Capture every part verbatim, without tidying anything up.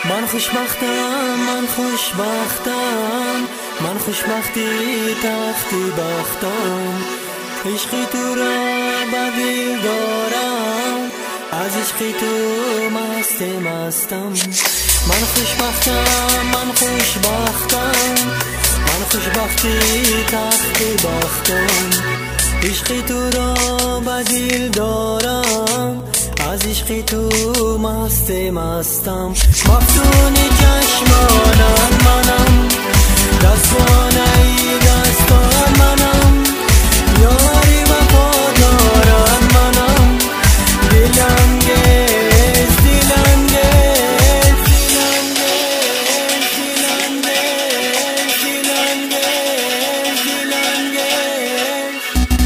من خوشبختم، من خوشبختم، من خوشبختی تختی بختم. عشقی تو را بدل دارم، از عشقی تو مست مستم. من خوشبختم، من خوشبختم، من خوشبختی تختی بختم. عشقی تو را بدل دارم، از عشقی تو مست مستم. مفتونی چشمانم منم، دستانه ای دستان منم، یاری وفادارم منم. دلم گیز دلم گیز دلم گیز دلم گیز دلم گیز دلم گیز.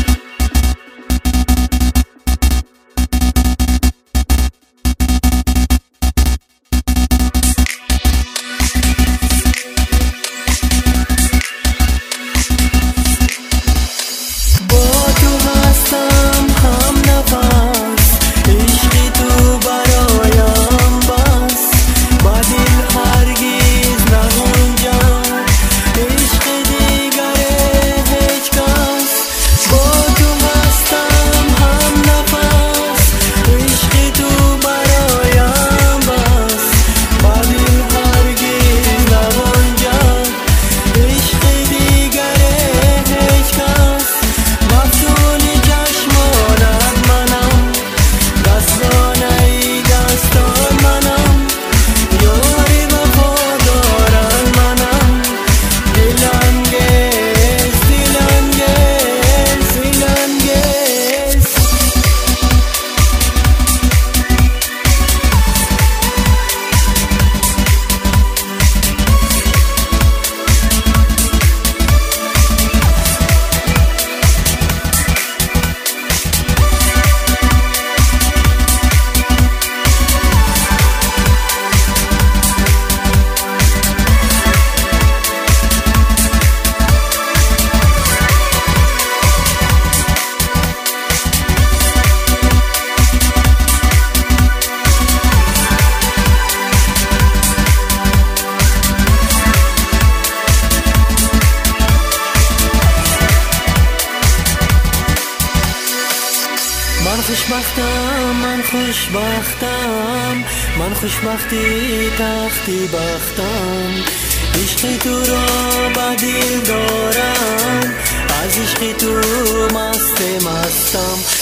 من خوشبختم، من خوشبختم، من خوشبختی تختی بختم. عشقی تو را بدل دارم، از عشقی تو مست مستم.